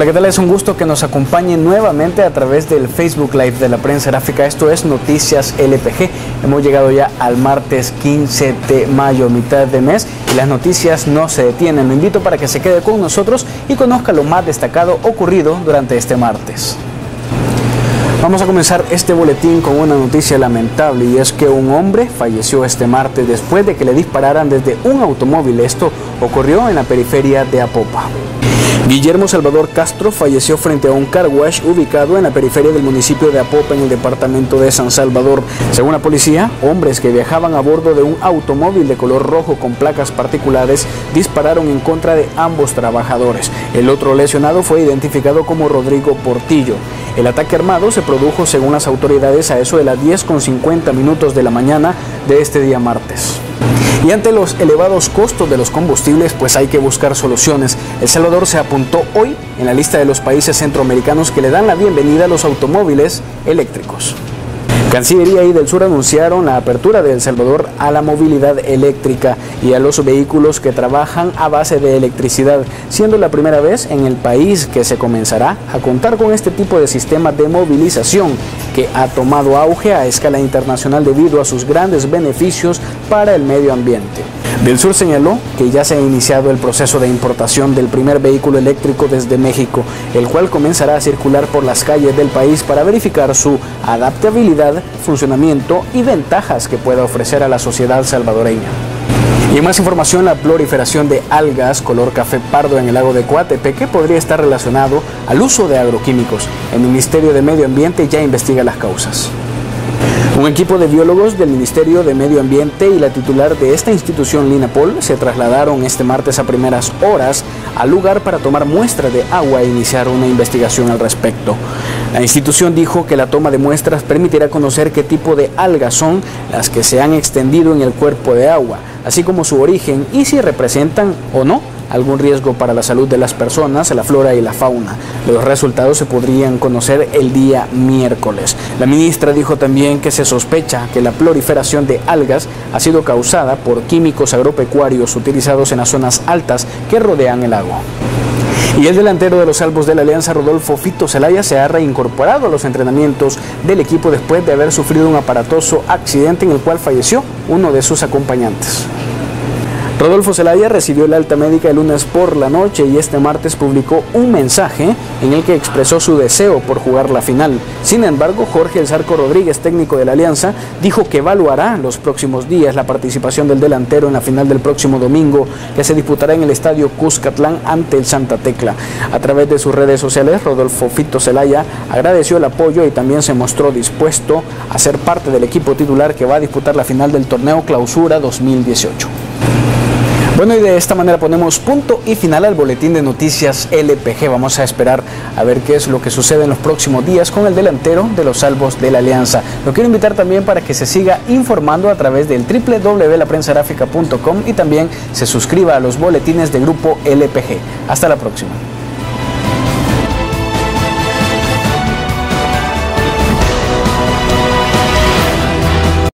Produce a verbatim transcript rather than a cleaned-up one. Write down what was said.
Hola, ¿qué tal? Es un gusto que nos acompañen nuevamente a través del Facebook Live de la Prensa Gráfica. Esto es Noticias L P G. Hemos llegado ya al martes quince de mayo, mitad de mes, y las noticias no se detienen. Lo invito para que se quede con nosotros y conozca lo más destacado ocurrido durante este martes. Vamos a comenzar este boletín con una noticia lamentable, y es que un hombre falleció este martes después de que le dispararan desde un automóvil. Esto ocurrió en la periferia de Apopa. Guillermo Salvador Castro falleció frente a un car wash ubicado en la periferia del municipio de Apopa, en el departamento de San Salvador. Según la policía, hombres que viajaban a bordo de un automóvil de color rojo con placas particulares dispararon en contra de ambos trabajadores. El otro lesionado fue identificado como Rodrigo Portillo. El ataque armado se produjo, según las autoridades, a eso de las diez con cincuenta minutos de la mañana de este día martes. Y ante los elevados costos de los combustibles, pues hay que buscar soluciones. El Salvador se apuntó hoy en la lista de los países centroamericanos que le dan la bienvenida a los automóviles eléctricos. Cancillería y del Sur anunciaron la apertura de El Salvador a la movilidad eléctrica y a los vehículos que trabajan a base de electricidad, siendo la primera vez en el país que se comenzará a contar con este tipo de sistema de movilización que ha tomado auge a escala internacional debido a sus grandes beneficios para el medio ambiente. Del Sur señaló que ya se ha iniciado el proceso de importación del primer vehículo eléctrico desde México, el cual comenzará a circular por las calles del país para verificar su adaptabilidad, funcionamiento y ventajas que pueda ofrecer a la sociedad salvadoreña. Y en más información, la proliferación de algas color café pardo en el lago de Coatepeque podría estar relacionado al uso de agroquímicos. El Ministerio de Medio Ambiente ya investiga las causas. Un equipo de biólogos del Ministerio de Medio Ambiente y la titular de esta institución, Lina Paul, se trasladaron este martes a primeras horas al lugar para tomar muestras de agua e iniciar una investigación al respecto. La institución dijo que la toma de muestras permitirá conocer qué tipo de algas son las que se han extendido en el cuerpo de agua, así como su origen y si representan o no algún riesgo para la salud de las personas, la flora y la fauna. Los resultados se podrían conocer el día miércoles. La ministra dijo también que se sospecha que la proliferación de algas ha sido causada por químicos agropecuarios utilizados en las zonas altas que rodean el lago. Y el delantero de los Salvos de la Alianza, Rodolfo Fito Zelaya, se ha reincorporado a los entrenamientos del equipo después de haber sufrido un aparatoso accidente en el cual falleció uno de sus acompañantes. Rodolfo Zelaya recibió el alta médica el lunes por la noche y este martes publicó un mensaje en el que expresó su deseo por jugar la final. Sin embargo, Jorge El Zarco Rodríguez, técnico de la Alianza, dijo que evaluará los próximos días la participación del delantero en la final del próximo domingo, que se disputará en el estadio Cuscatlán ante el Santa Tecla. A través de sus redes sociales, Rodolfo Fito Zelaya agradeció el apoyo y también se mostró dispuesto a ser parte del equipo titular que va a disputar la final del torneo Clausura dos mil dieciocho. Bueno, y de esta manera ponemos punto y final al boletín de Noticias L P G. Vamos a esperar a ver qué es lo que sucede en los próximos días con el delantero de los Salvos de la Alianza. Lo quiero invitar también para que se siga informando a través del doble u doble u doble u punto la prensa gráfica punto com y también se suscriba a los boletines de Grupo L P G. Hasta la próxima.